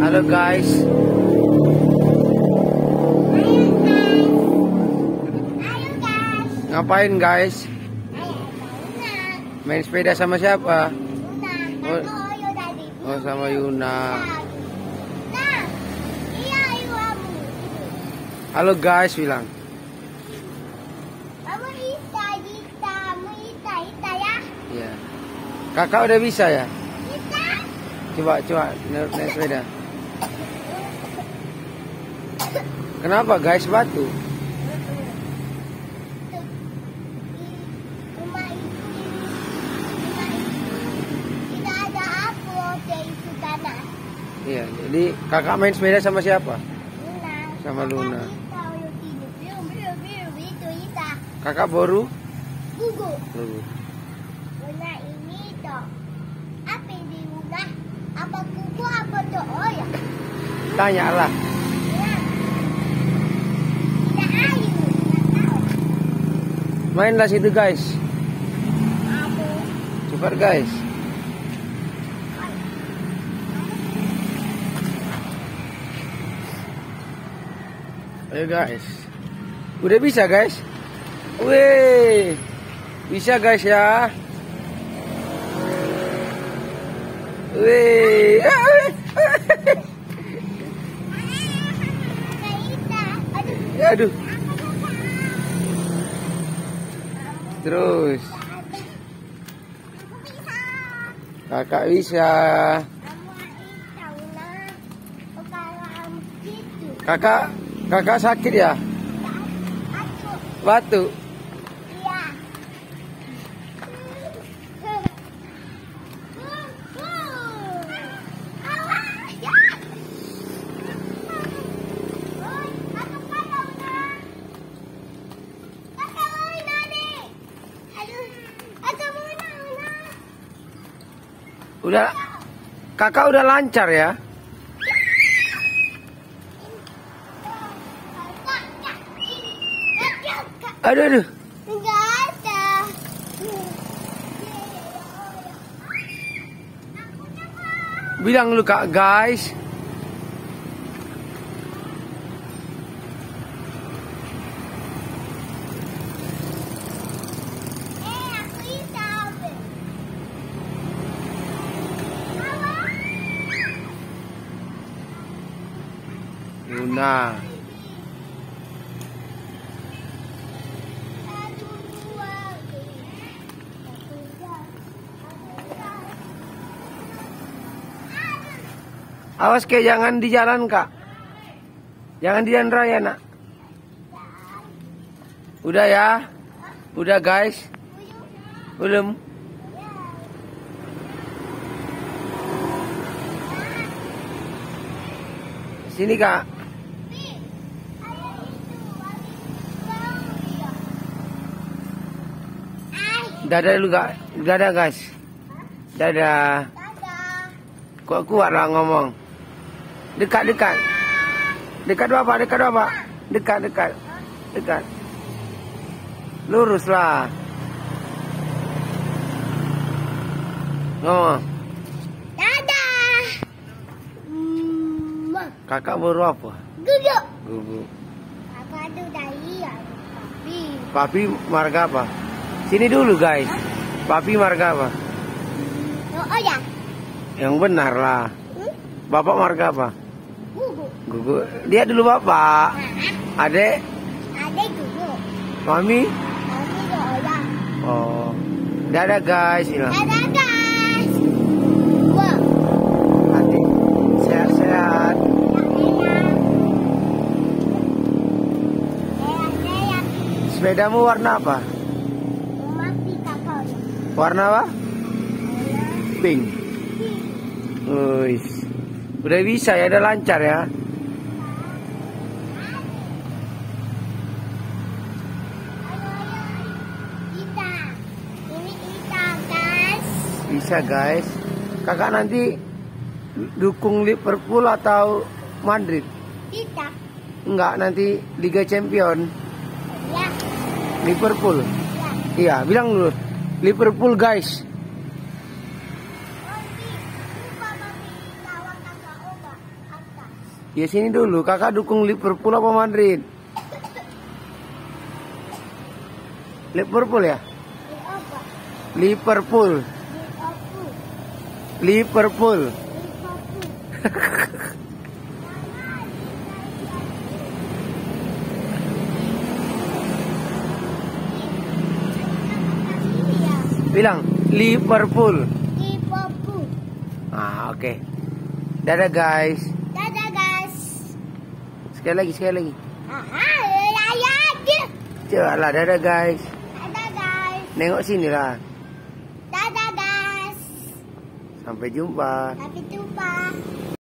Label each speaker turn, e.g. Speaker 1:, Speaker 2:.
Speaker 1: Halo guys. Ngapain guys? Main sepeda sama siapa? Oh sama Yuna. Halo guys bilang. Iya. Kakak udah bisa ya? Coba naik sepeda. Kenapa guys batu? Iya, jadi kakak main sepeda sama siapa? Sama Luna. Kakak baru? Gugu.
Speaker 2: Luna ini toh. Apa di Luna? Apa kuku apa toh? Oh ya.
Speaker 1: Tanyalah. Mainlah situ guys. Cepat guys. Ayo guys. Udah bisa guys. Wih. Bisa guys ya. Wih. Aduh. Terus. Kakak bisa. Kakak sakit ya? Batu. Udah, kakak udah lancar ya? Aduh.
Speaker 2: Enggak ada.
Speaker 1: Bilang lu kak guys.
Speaker 2: Aku hitam.
Speaker 1: Luna. Awas kayak jangan di jalan kak. Jangan di jalan raya nak. Udah ya. Udah guys. Belum. Sini kak. Dadah dulu kak. Dadah guys. Dadah. Kok kuat lah ngomong. Dekat. Dekat bapak. Dekat. Lurus lah. Ngomong.
Speaker 2: Dadah.
Speaker 1: Kakak baru apa? Gugu.
Speaker 2: Kakak ada dari papi.
Speaker 1: Papi marga apa? Sini dulu guys. Papi marga apa?
Speaker 2: Oh ya.
Speaker 1: Yang benar lah. Bapak marga apa?
Speaker 2: Gugu.
Speaker 1: Gugu. Dia dulu bapak. Adek.
Speaker 2: Adek gugu.
Speaker 1: Mami.
Speaker 2: Mami orang.
Speaker 1: Oh. Dadah guys. Bilang.
Speaker 2: Dadah guys. Wah.
Speaker 1: Nanti sehat-sehat.
Speaker 2: Sehat.
Speaker 1: Sepedamu warna apa?
Speaker 2: Mati kakak.
Speaker 1: Warna apa? Pink. Wih. Udah bisa ya, udah lancar ya.
Speaker 2: Ini kita guys.
Speaker 1: Bisa guys. Kakak nanti dukung Liverpool atau Madrid?
Speaker 2: Kita.
Speaker 1: Enggak, nanti Liga Champion.
Speaker 2: Ya.
Speaker 1: Liverpool.
Speaker 2: Ya.
Speaker 1: Iya, bilang dulu. Liverpool guys.
Speaker 2: Lupa mami lawan kakak Oba.
Speaker 1: Ya sini dulu. Kakak dukung Liverpool apa Madrid? Liverpool ya?
Speaker 2: Di apa?
Speaker 1: Liverpool.
Speaker 2: Di apa?
Speaker 1: Liverpool.
Speaker 2: Di apa?
Speaker 1: Bilang Liverpool.
Speaker 2: Liverpool.
Speaker 1: Ah, oke. Dadah guys.
Speaker 2: Dadah guys.
Speaker 1: Sekali lagi, sekali lagi.
Speaker 2: Aha, raya aja.
Speaker 1: Coba lah, dadah guys.
Speaker 2: Dadah guys.
Speaker 1: Nengok sini lah.
Speaker 2: Dadah guys.
Speaker 1: Sampai jumpa.
Speaker 2: Sampai jumpa.